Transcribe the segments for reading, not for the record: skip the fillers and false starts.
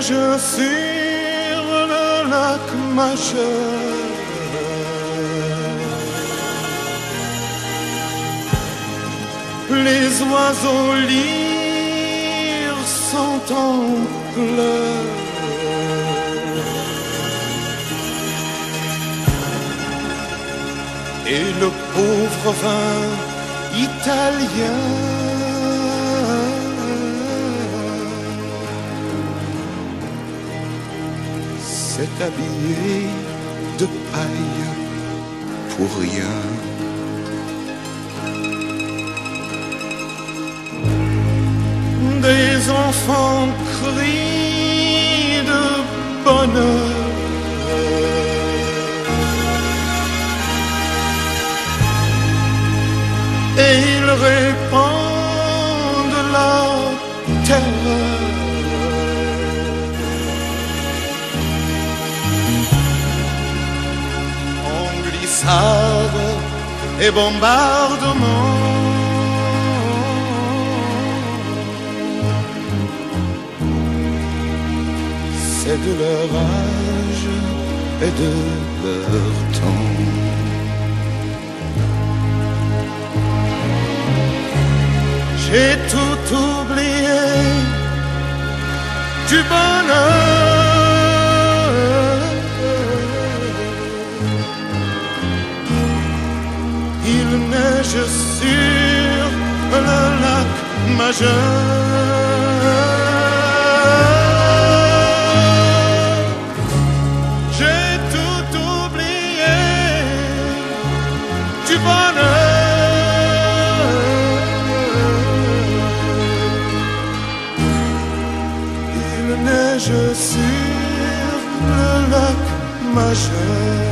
neige sur le lac majeur. Les oiseaux lyres sont en pleurs. Et le pauvre vin italien s'est habillé de paille pour rien. Des enfants crient de bonheur. Et ils répandent la terreur. En glissade et bombardement, c'est de leur âge et de leur temps. J'ai tout oublié du bonheur. Il neige sur le lac majeur. J'ai tout oublié du bonheur. Neige sur le lac majeur.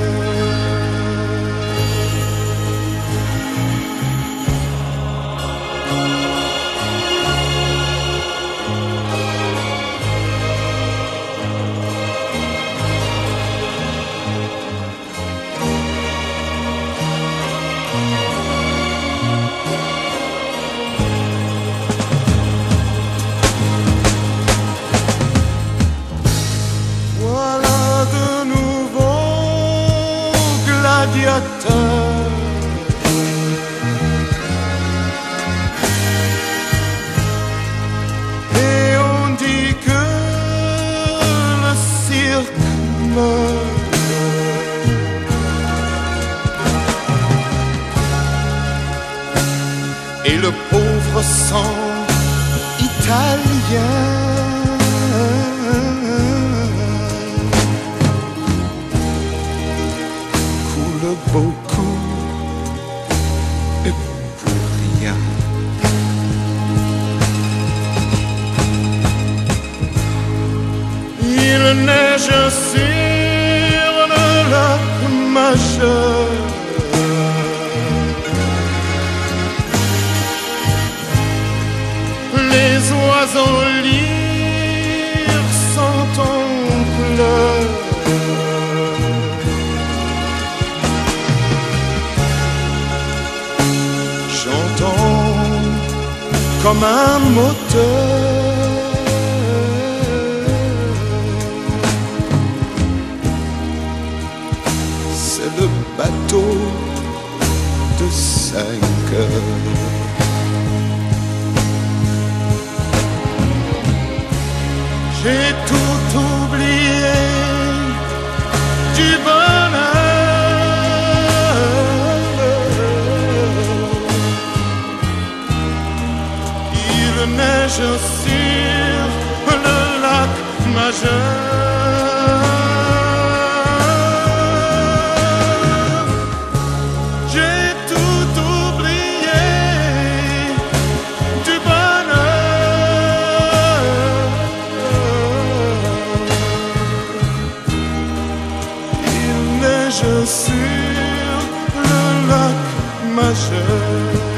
Et on dit que le cirque meurt. Et le pauvre sang italien coule beaucoup et pour rien. Il neige sur le lac majeur. Les oiseaux lyres sont en pleurs. J'entends comme un moteur. C'est le bateau de 5 heures. J'ai tout oublié du bonheur. Il neige sur le lac majeur. J'ai tout oublié du bonheur. Il neige sur le lac majeur.